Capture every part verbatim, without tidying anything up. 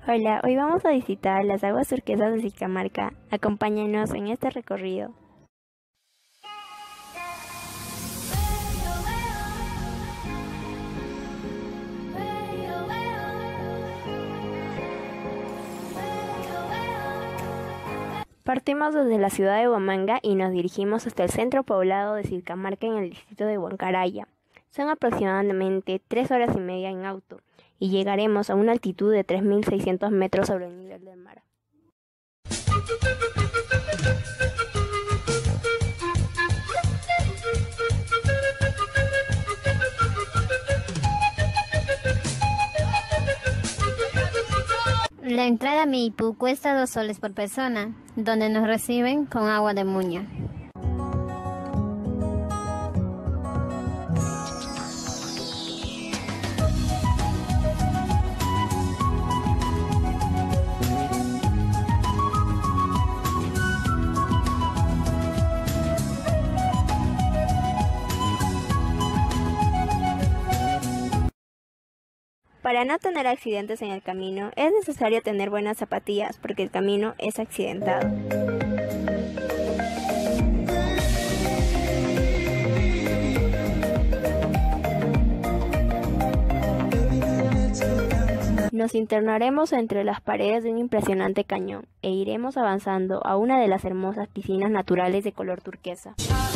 Hola, hoy vamos a visitar las aguas turquesas de Silcamarca. Acompáñenos en este recorrido. Partimos desde la ciudad de Huamanga y nos dirigimos hasta el centro poblado de Silcamarca en el distrito de Huancaraya. Son aproximadamente tres horas y media en auto y llegaremos a una altitud de tres mil seiscientos metros sobre el nivel del mar. La entrada a Maipú cuesta dos soles por persona, donde nos reciben con agua de muña. Para no tener accidentes en el camino, es necesario tener buenas zapatillas porque el camino es accidentado. Nos internaremos entre las paredes de un impresionante cañón e iremos avanzando a una de las hermosas piscinas naturales de color turquesa.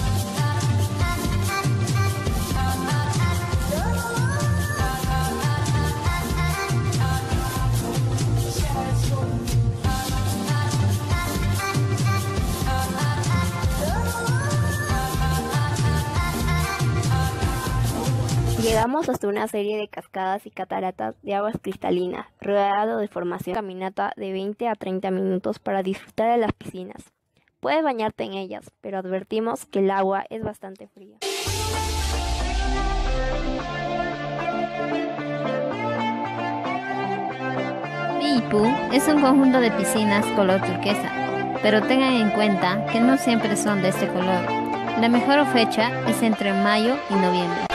Llegamos hasta una serie de cascadas y cataratas de aguas cristalinas, rodeado de formación. Caminata de veinte a treinta minutos para disfrutar de las piscinas. Puedes bañarte en ellas, pero advertimos que el agua es bastante fría. Maipú es un conjunto de piscinas color turquesa, pero tengan en cuenta que no siempre son de este color. La mejor fecha es entre mayo y noviembre.